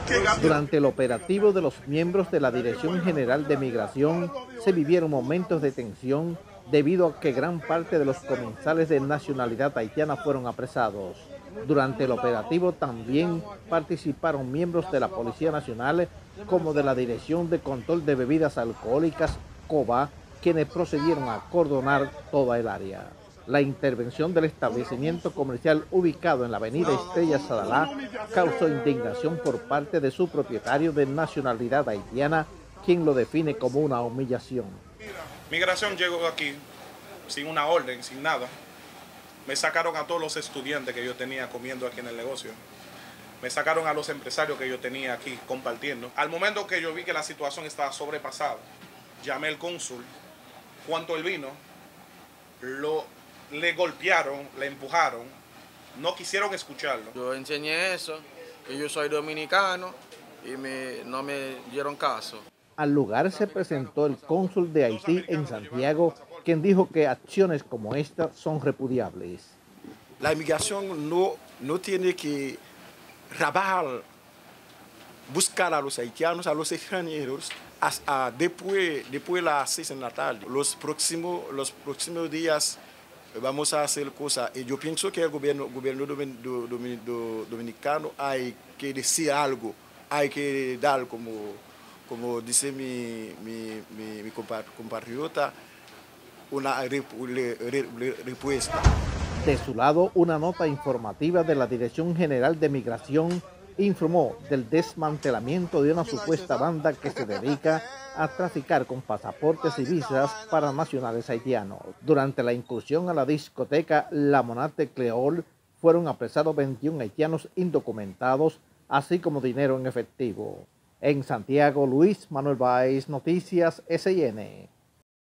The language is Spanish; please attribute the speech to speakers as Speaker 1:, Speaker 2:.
Speaker 1: Durante el operativo de los miembros de la Dirección General de Migración se vivieron momentos de tensión debido a que gran parte de los comensales de nacionalidad haitiana fueron apresados. Durante el operativo también participaron miembros de la Policía Nacional como de la Dirección de Control de Bebidas Alcohólicas, COBA, quienes procedieron a acordonar toda el área. La intervención del establecimiento comercial ubicado en la avenida Estrella Sadalá causó indignación por parte de su propietario de nacionalidad haitiana, quien lo define como una humillación.
Speaker 2: Migración llegó aquí sin una orden, sin nada. Me sacaron a todos los estudiantes que yo tenía comiendo aquí en el negocio. Me sacaron a los empresarios que yo tenía aquí compartiendo. Al momento que yo vi que la situación estaba sobrepasada, llamé al cónsul. Cuando él vino, le golpearon, le empujaron, no quisieron escucharlo.
Speaker 3: Yo enseñé eso, que yo soy dominicano y no me dieron caso.
Speaker 1: Al lugar se presentó el cónsul de Haití en Santiago, quien dijo que acciones como esta son repudiables.
Speaker 4: La inmigración no tiene que buscar a los haitianos, a los extranjeros, después las 6 de la tarde. Los próximos días vamos a hacer cosas. Y yo pienso que el gobierno dominicano hay que decir algo, hay que dar, como dice mi compatriota, una respuesta.
Speaker 1: De su lado, una nota informativa de la Dirección General de Migración informó del desmantelamiento de una supuesta banda que se dedica a traficar con pasaportes y visas para nacionales haitianos. Durante la incursión a la discoteca La Monate Creole fueron apresados 21 haitianos indocumentados, así como dinero en efectivo. En Santiago, Luis Manuel Báez, Noticias SIN.